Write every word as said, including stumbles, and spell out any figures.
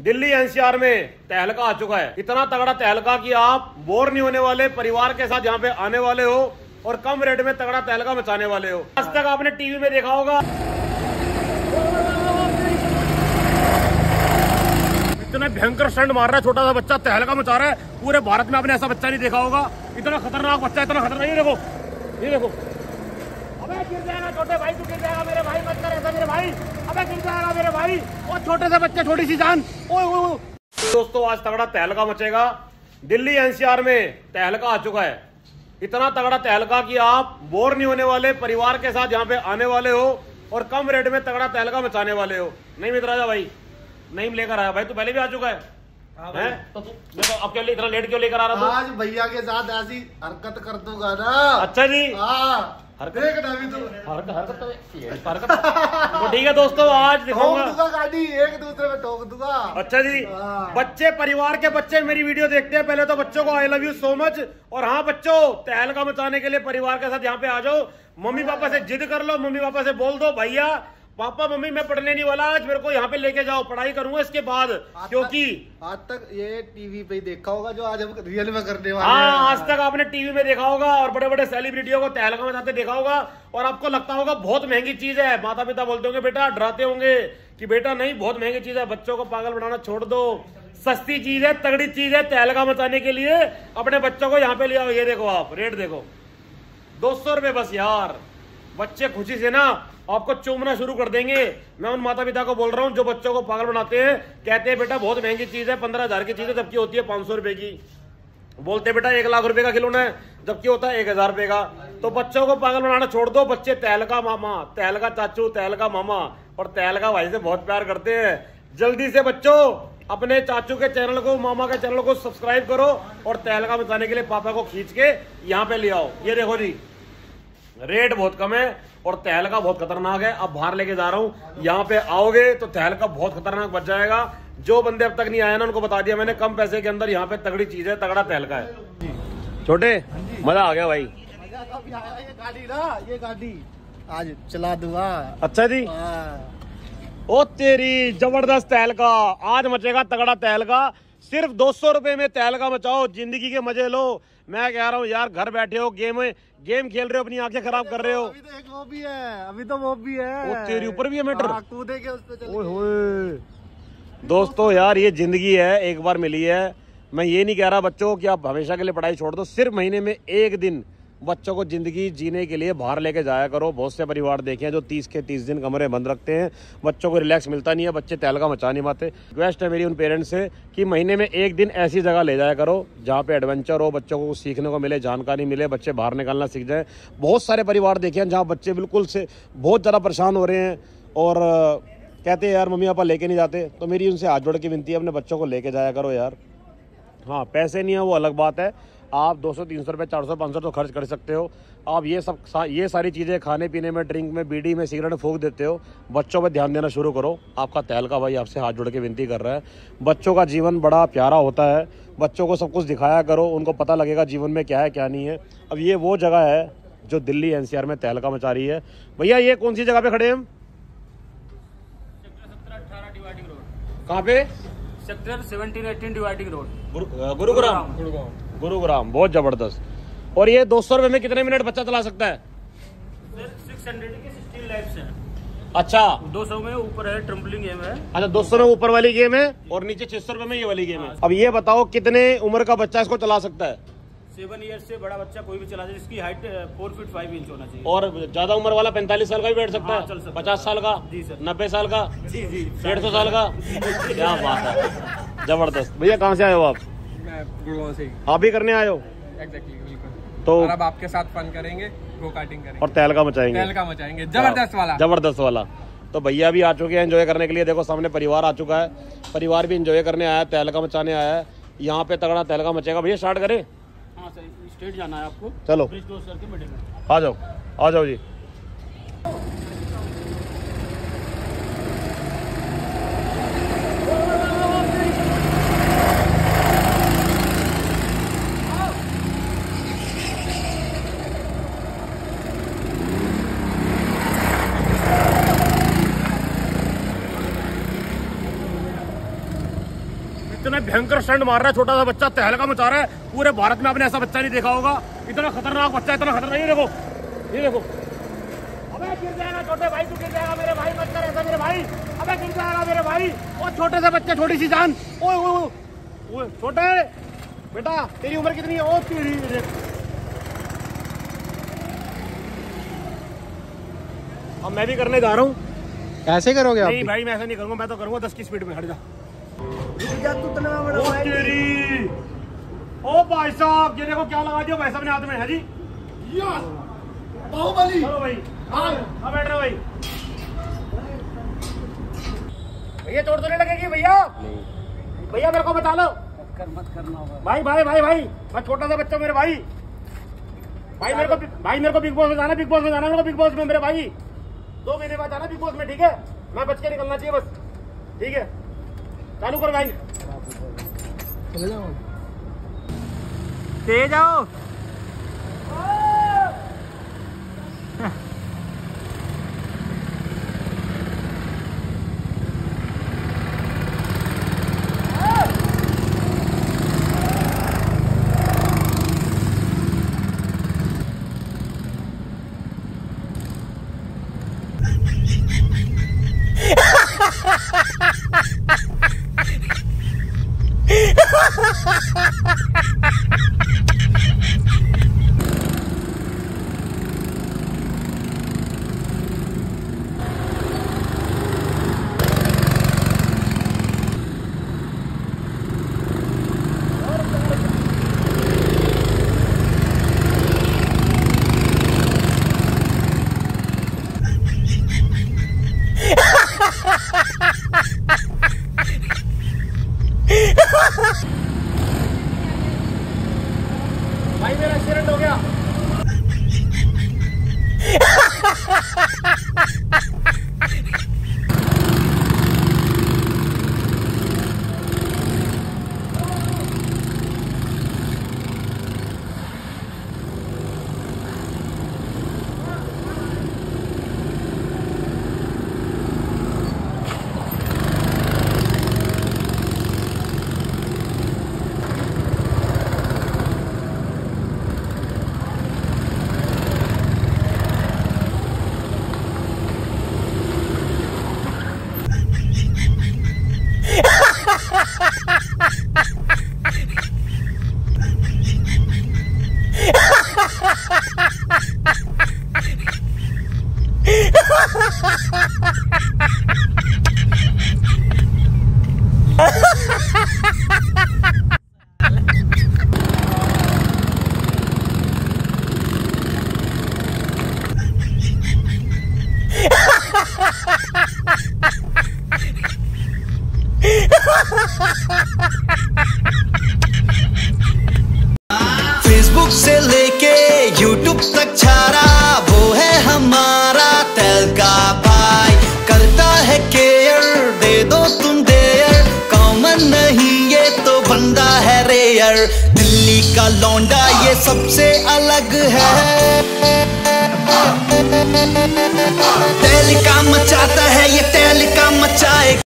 Delhi NCR में तहलका आ चुका है। इतना तगड़ा तहलका कि आप बोर नहीं होने वाले, परिवार के साथ यहाँ पे आने वाले हो और कम रेट में तगड़ा तहलका मचाने वाले हो। आज तक आपने टीवी में देखा होगा, इतना भयंकर स्टंट मार रहा है छोटा सा बच्चा, तहलका मचा रहा है। पूरे भारत में आपने ऐसा बच्चा नहीं देखा होगा। इतना खतरनाक बच्चा, इतना खतरनाक। ये देखो, ये देखो, अबे गिर जाएगा छोटे भाई, तू गिर जाएगा मेरे भाई, मत कर ऐसा मेरे भाई, अबे गिर जाएगा मेरे भाई। और छोटे से बच्चे, छोटी सी जान। ओए ओए ओए। दोस्तों आज तगड़ा तहलका मचेगा। दिल्ली एनसीआर में तहलका आ चुका है। इतना तगड़ा तहलका कि आप बोर नहीं होने वाले, परिवार के साथ यहाँ पे आने वाले हो और कम रेट में तगड़ा तहलका मचाने वाले हो। नहीं मित्राजा भाई, नहीं लेकर आया भाई, तू पहले भी आ चुका है। हैं? तो तू देखो अब क्या इतना लेट क्यों लेकर आ रहा था? आज भैया के साथ ऐसी हरकत कर दूंगा ना। अच्छा जी, हाँ हरकत देखना भी तो हरकत हरकत तो हरकत तो ठीक है दोस्तों, आज दिखाऊंगा ठोक दूंगा गाड़ी, एक दूसरे में ठोक दूंगा। अच्छा जी, बच्चे, परिवार के बच्चे मेरी वीडियो देखते हैं। पहले तो बच्चों को I love you so much. और हाँ बच्चों, तहलका मचाने के लिए परिवार के साथ यहाँ पे आ जाओ। मम्मी पापा से जिद कर लो, मम्मी पापा से बोल दो भैया पापा मम्मी मैं पढ़ने नहीं वाला, आज मेरे को यहाँ पे लेके जाओ, पढ़ाई करूंगा इसके बाद। क्योंकि आज तक ये टीवी पे ही देखा होगा जो आज हम रियल में करने वाले हैं। हाँ, आज तक आपने टीवी में देखा होगा और बड़े बड़े सेलिब्रिटियों को तहलका मचाते देखा होगा और आपको लगता होगा बहुत महंगी चीज है। माता पिता बोलते होंगे, बेटा डराते होंगे कि बेटा नहीं बहुत महंगी चीज है, बच्चों को पागल बनाना छोड़ दो, सस्ती चीज है, तगड़ी चीज है। तहलका मचाने के लिए अपने बच्चों को यहाँ पे ले आओ। ये देखो, आप रेट देखो, दो सौ रुपए बस यार। बच्चे खुशी से ना आपको चूमना शुरू कर देंगे। मैं उन माता पिता को बोल रहा हूँ जो बच्चों को पागल बनाते हैं, कहते हैं बेटा बहुत महंगी चीज है, पंद्रह हजार की चीज है जबकि होती है पांच सौ रुपए की। बोलते बेटा एक लाख रुपए का खिलौना है जबकि होता है एक हजार रुपए का। तो बच्चों को पागल बनाना छोड़ दो। बच्चे तहलका मामा, तहलका चाचू, तहलका मामा और तहलका भाई से बहुत प्यार करते हैं। जल्दी से बच्चों अपने चाचू के चैनल को, मामा के चैनल को सब्सक्राइब करो और तहलका मचाने के लिए पापा को खींच के यहाँ पे ले आओ। ये देखो जी, रेट बहुत कम है और तहलका बहुत खतरनाक है। अब बाहर लेके जा रहा हूँ, यहाँ पे आओगे तो तहलका बहुत खतरनाक बच जाएगा। जो बंदे अब तक नहीं आए ना उनको बता दिया मैंने, कम पैसे के अंदर यहाँ पे तगड़ी चीज है, तगड़ा तहलका है। छोटे मजा आ गया भाई। मजा तो अभी आया, ये गाड़ी ना, ये गाड़ी आज चला दूंगा। अच्छा जी, ओ तेरी जबरदस्त तहलका, आज मचेगा तगड़ा तहलका। सिर्फ दो सौ रुपए में तहलका मचाओ, जिंदगी के मजे लो। मैं कह रहा हूँ यार, घर बैठे हो, गेम गेम खेल रहे हो, अपनी आंखें खराब कर रहे हो। अभी तो एक वो भी है, अभी तो वो भी है। वो तेरी ऊपर भी है मीटर, कूदे के उस पे चले। ओए होए। दोस्तों यार ये जिंदगी है, एक बार मिली है। मैं ये नहीं कह रहा बच्चों कि आप हमेशा के लिए पढ़ाई छोड़ दो, सिर्फ महीने में एक दिन बच्चों को जिंदगी जीने के लिए बाहर लेके जाया करो। बहुत से परिवार देखे हैं जो तीस के तीस दिन कमरे बंद रखते हैं, बच्चों को रिलैक्स मिलता नहीं है, बच्चे तहलका मचा नहीं पाते। रिक्वेस्ट है मेरी उन पेरेंट्स से कि महीने में एक दिन ऐसी जगह ले जाया करो जहाँ पे एडवेंचर हो, बच्चों को सीखने को मिले, जानकारी मिले, बच्चे बाहर निकलना सीख जाए। बहुत सारे परिवार देखे हैं जहाँ बच्चे बिल्कुल से बहुत ज़्यादा परेशान हो रहे हैं और कहते हैं यार मम्मी पापा लेके नहीं जाते। तो मेरी उनसे हाथ जोड़ के विनती है, अपने बच्चों को लेके जाया करो यार। हाँ, पैसे नहीं है वो अलग बात है, आप दो सौ तीन सौ रुपये चार सौ पाँच सौ तो खर्च कर सकते हो। आप ये सब ये सारी चीज़ें खाने पीने में, ड्रिंक में, बीड़ी में, सिगरेट में फूंक देते हो। बच्चों पे ध्यान देना शुरू करो। आपका तहलका भाई आपसे हाथ जोड़ के विनती कर रहा है। बच्चों का जीवन बड़ा प्यारा होता है, बच्चों को सब कुछ दिखाया करो, उनको पता लगेगा जीवन में क्या है क्या नहीं है। अब ये वो जगह है जो दिल्ली एनसीआर में तहलका मचा रही है। भैया ये कौन सी जगह पे खड़े हैं हम? कहाँ पे? Sector seventeen eighteen dividing road, Gurugram. Gurugram, बहुत जबरदस्त। और ये दो सौ रुपए में कितने मिनट बच्चा चला सकता है? सिक्स हंड्रेड के सिक्सटीन लाइफ्स हैं। अच्छा, दो सौ में ऊपर है ट्रम्पलिंग गेम है। अच्छा, दो सौ में ऊपर वाली गेम है और नीचे छह सौ रुपए में ये वाली गेम है। अब ये बताओ कितने उम्र का बच्चा इसको चला सकता है? सेवन ईयर से बड़ा बच्चा कोई भी चला जाए, जिसकी height four feet five inch होना चाहिए। और ज्यादा उम्र वाला पैंतालीस साल का भी बैठ सकता हाँ, है? चल सकता है। पचास साल का? जी सर। नब्बे साल का? जी जी। डेढ़ सौ साल का? क्या बात है, जबरदस्त। भैया कहाँ से आए हो आप? मैं गुड़गांव से ही। आप भी करने आए हो? एग्जैक्टली, बिल्कुल। तो और अब आपके साथ फन करेंगे, गो कार्टिंग करेंगे और तहलका मचाएंगे, तहलका मचाएंगे, जबरदस्त वाला, जबरदस्त वाला। तो भैया भी आ चुके हैं एंजॉय करने के लिए। देखो सामने परिवार आ चुका है, परिवार भी एंजॉय करने आया है, तहलका मचाने आया है। यहाँ पे तगड़ा तहलका मचेगा। भैया स्टार्ट करें? हाँ सर, स्ट्रेट जाना है आपको। चलो ब्रिज क्रॉस करके मिडिल में आ जाओ, आ जाओ जी। इतना भयंकर स्टंट मार रहा है, छोटा सा बच्चा तहलका मचा रहा है। पूरे भारत में आपने ऐसा बच्चा नहीं देखा होगा, इतना खतरनाक बच्चा, इतना खतरनाक। ये देखो, ये देखो, अबे गिर जाएगा छोटे भाई, तू गिर जाएगा मेरे भाई, मत कर ऐसा मेरे भाई, अबे गिर जाएगा मेरे भाई। और छोटे से बच्चे, छोटी सी जान, ओए ओए ओए, छोटे बेटा तेरी उम्र कितनी है? ओ तेरी, अब मैं भी करने जा रहा हूँ। ऐसे करोगे आप? नहीं भाई मैं ऐसा नहीं करूंगा, मैं तो करूंगा दस की स्पीड में। हट जा। तू ओ तेरी, ओ भाई साहब ये देखो क्या लगा दिया भाई साहब ने हाथ में। है जी, बाहुबली। चलो भाई, हाँ हाँ बैठ रहे भाई। भैया चोट तो नहीं लगेगी भैया? भैया मेरे को बता लो। मत कर, मत करना होगा भाई भाई भाई भाई, मैं छोटा सा बच्चा मेरे भाई। भाई मेरे को भाई मेरे को बिग बॉस में जाना, बिग बॉस में जाना मेरे को, बिग बॉस में मेरे भाई। दो महीने बाद आना बिग बॉस में, ठीक है? मैं बच के निकलना चाहिए बस, ठीक है? चालू करो भाई, चले जाओ, तेज आओ। भाई मेरा एक्सीडेंट हो गया। फेसबुक से लेके यूट्यूब तक छारा वो है हमारा तहलका भाई, करता है केयर, दे दो तुम देयर, कॉमन नहीं ये तो बंदा है रेयर, दिल्ली का लौंडा ये सबसे अलग है, तहलका मचाता है ये तहलका मचाए।